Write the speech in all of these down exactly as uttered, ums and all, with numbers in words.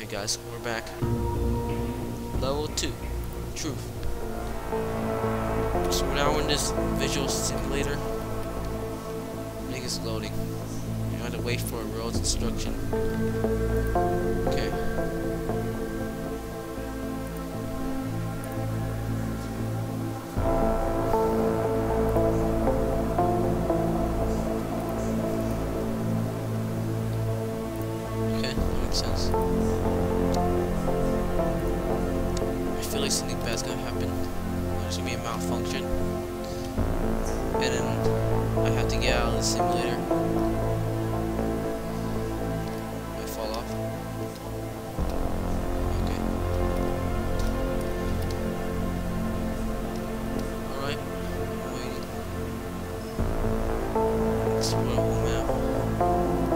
Alright guys, we're back. Level two. Truth. So we're now in this visual simulator. I think it's loading. You have to wait for a road instruction. Okay. Okay, that makes sense. I feel like something bad's gonna happen. There's gonna be a malfunction. And then I have to get out of the simulator. I fall off. Okay. Alright. I'm waiting. Explore the whole map.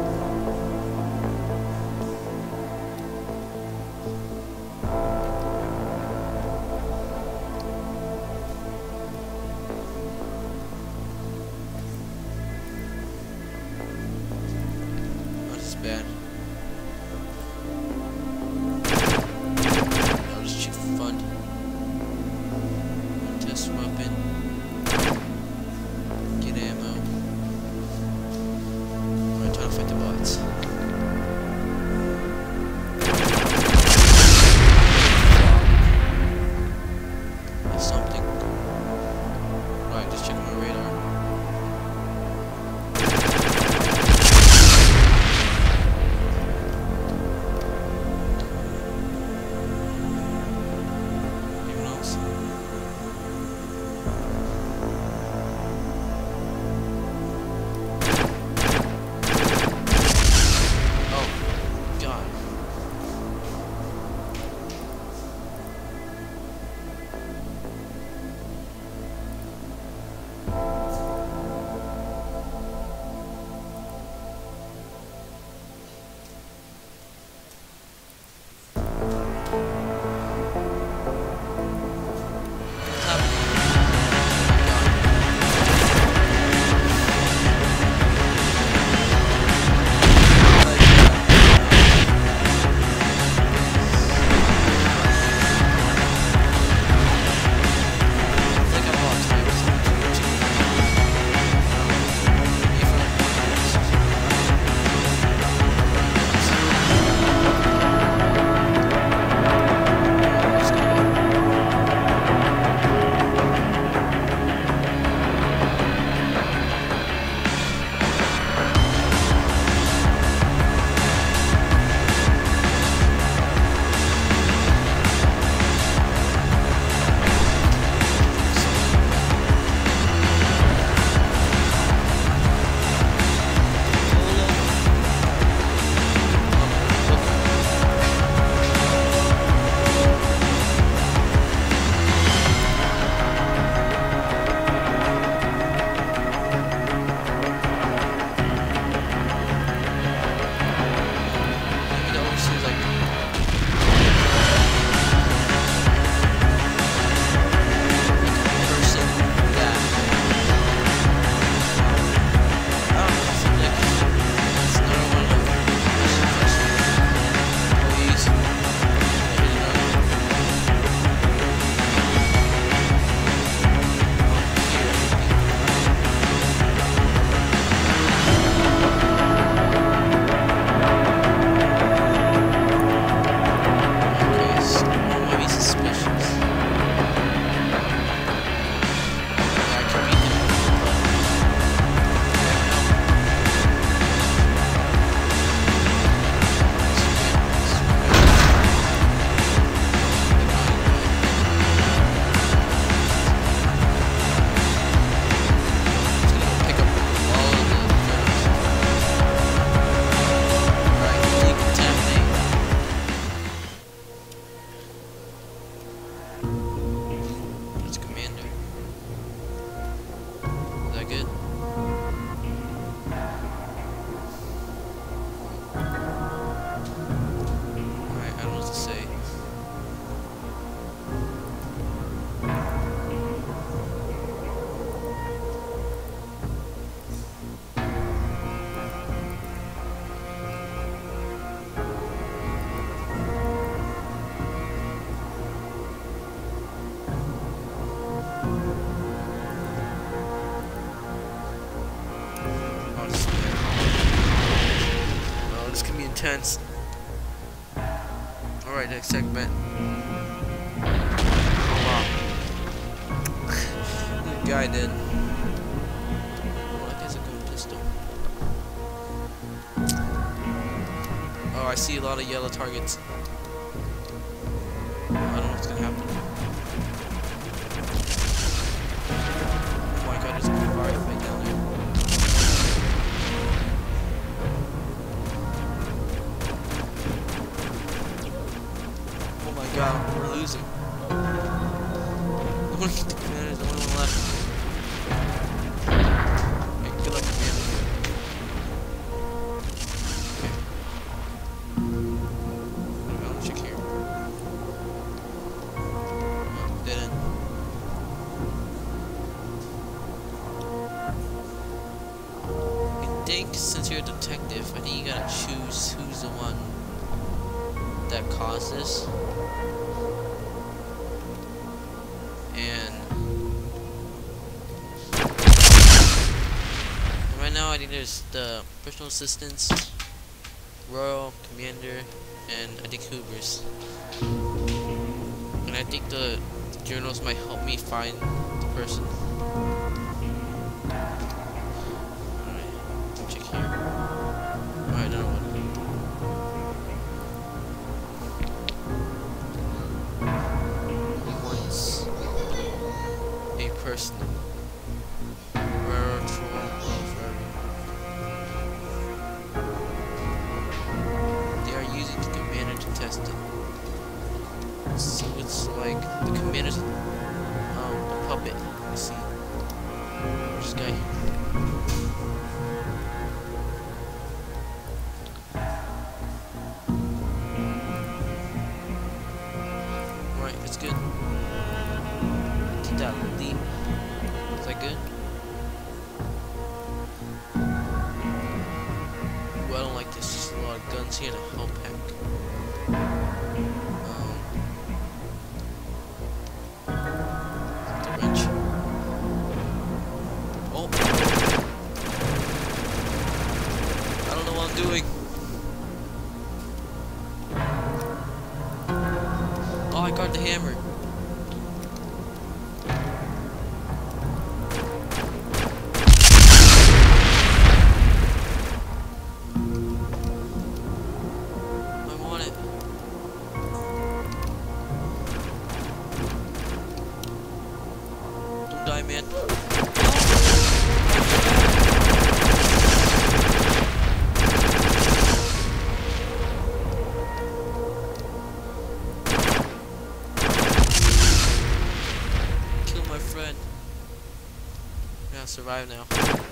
Alright, next segment. Wow. Good guy did. Oh, that guy's a good pistol. Oh, I see a lot of yellow targets. I don't know what's gonna happen. Oh my god, there's a fire fight down there. Oh my god, we're losing. I want to get the commanders, the only one left. Okay, good luck, commander. Okay. Let me check here. Oh, dead end. I think since you're a detective, I think you gotta choose who's the one that caused this. And right now I think there's the personal assistants, Royal, Commander, and I think Hoovers. And I think the journals might help me find the person. Alright, check here. Alright, another one. Person. Rare troll they are using the commander to test it. So it's like the commander's um, a puppet. I see. This guy. Alright, that's good. Take that leap. Is that good? Ooh, I don't like this. Just a lot of guns here and a help pack. Um, the wrench. Oh! I don't know what I'm doing. Oh, I got the hammer. Die, man. Kill my friend. I gotta survive now.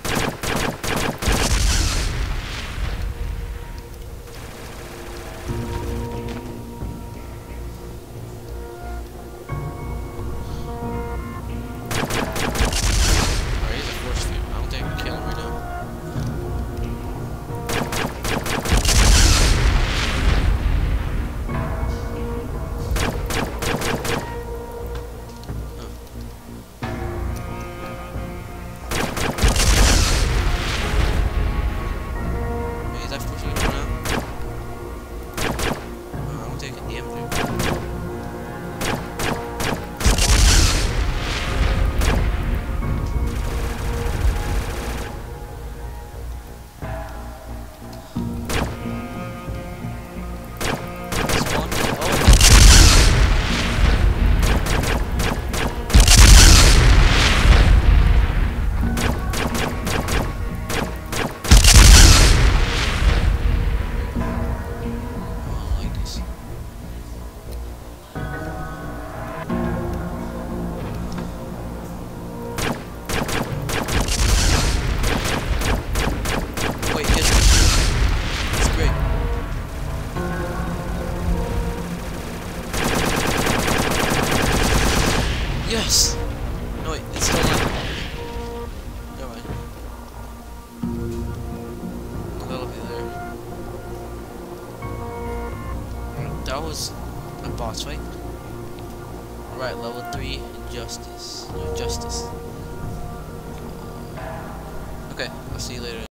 Yes! No, wait, it's still not. Never mind. That'll be there. That was a boss fight. Alright, level three, Justice. No, Justice. Okay, I'll see you later.